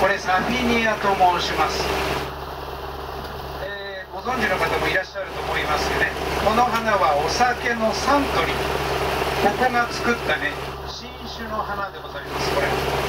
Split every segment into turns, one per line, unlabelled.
これサフィニアと申します。ご存知の方もいらっしゃると思いますよね。この花はお酒のサントリー、ここが作ったね新種の花でございます。これ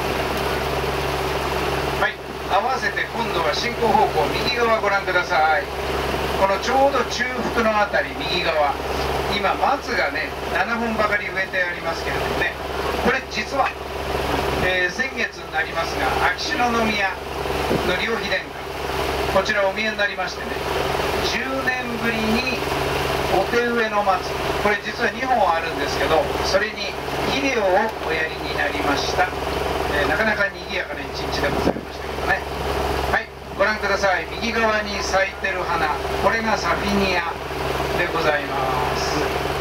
はい、合わせて今度は進行方向右側ご覧ください。このちょうど中腹のあたり右側、今松がね7本ばかり植えてありますけれどもね、これ実は、先月になりますが秋篠宮の両妃殿下、こちらお見えになりましてね、10年ぶりにお手植えの松、これ実は2本あるんですけど、それに肥料をおやりになりました。なかなか賑やかな一日でございましたけどね。はい、ご覧ください。右側に咲いてる花、これがサフィニアでございます。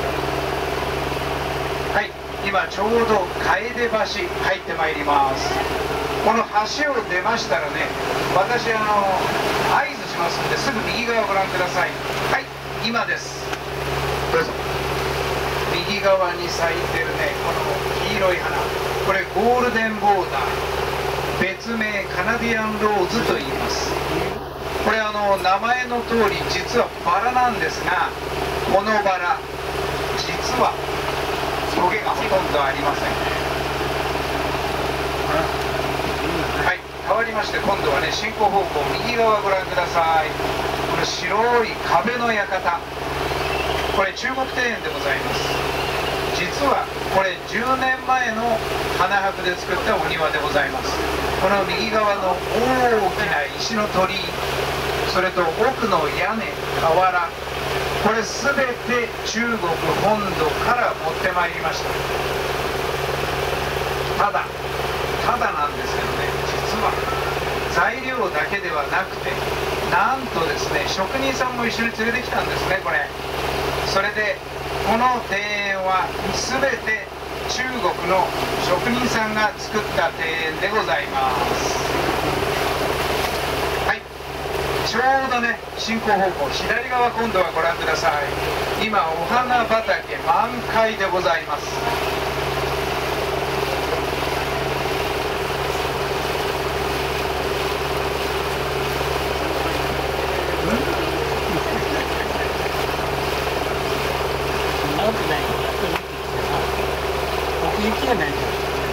はい、今ちょうど楓橋入ってまいります。この橋を出ましたらね、私合図しますんで、すぐ右側をご覧ください。はい、今です。どうぞ。右側に咲いてるねこの黄色い花、これゴールデンボーダー、別名カナディアンローズと言います。これ名前の通り実はバラなんですが、このバラ実はトゲがほとんどありません。はい、変わりまして今度はね進行方向右側ご覧ください。この白い壁の館、これ中国庭園でございます。実はこれ10年前の花博で作ったお庭でございます。この右側の大きな石の鳥居、それと奥の屋根瓦、これ全て中国本土から持ってまいりました。ただなんですけどね、実は材料だけではなくて、なんとですね職人さんも一緒に連れてきたんですね。これそれでこの庭園は全て中国の職人さんが作った庭園でございます。はい、ちょうどね進行方向左側今度はご覧ください。今お花畑満開でございます。
雪がないじゃん。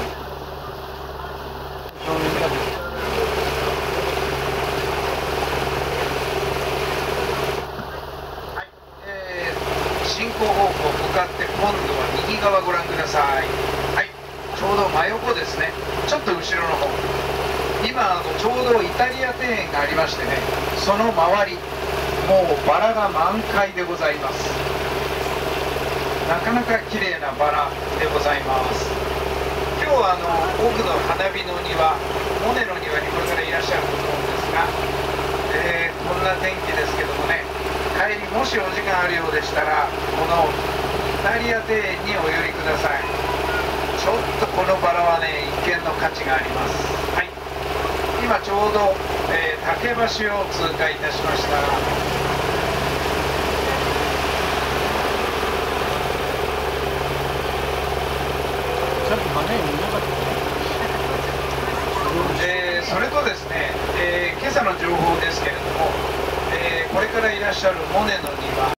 はい、進行方向向かって今度は右側ご覧ください。はい、ちょうど真横ですね。ちょっと後ろの方、今ちょうどイタリア庭園がありましてね、その周りもうバラが満開でございます。なかなか綺麗なバラでございます。今日は奥の花火の庭、モネの庭にこれからいらっしゃると思うんですが、こんな天気ですけどもね、帰りもしお時間あるようでしたらこのイタリア庭園にお寄りください。ちょっとこのバラはね一見の価値があります。はい、今ちょうど、竹橋を通過いたしました。それとですね、今朝の情報ですけれども、これからいらっしゃるモネの庭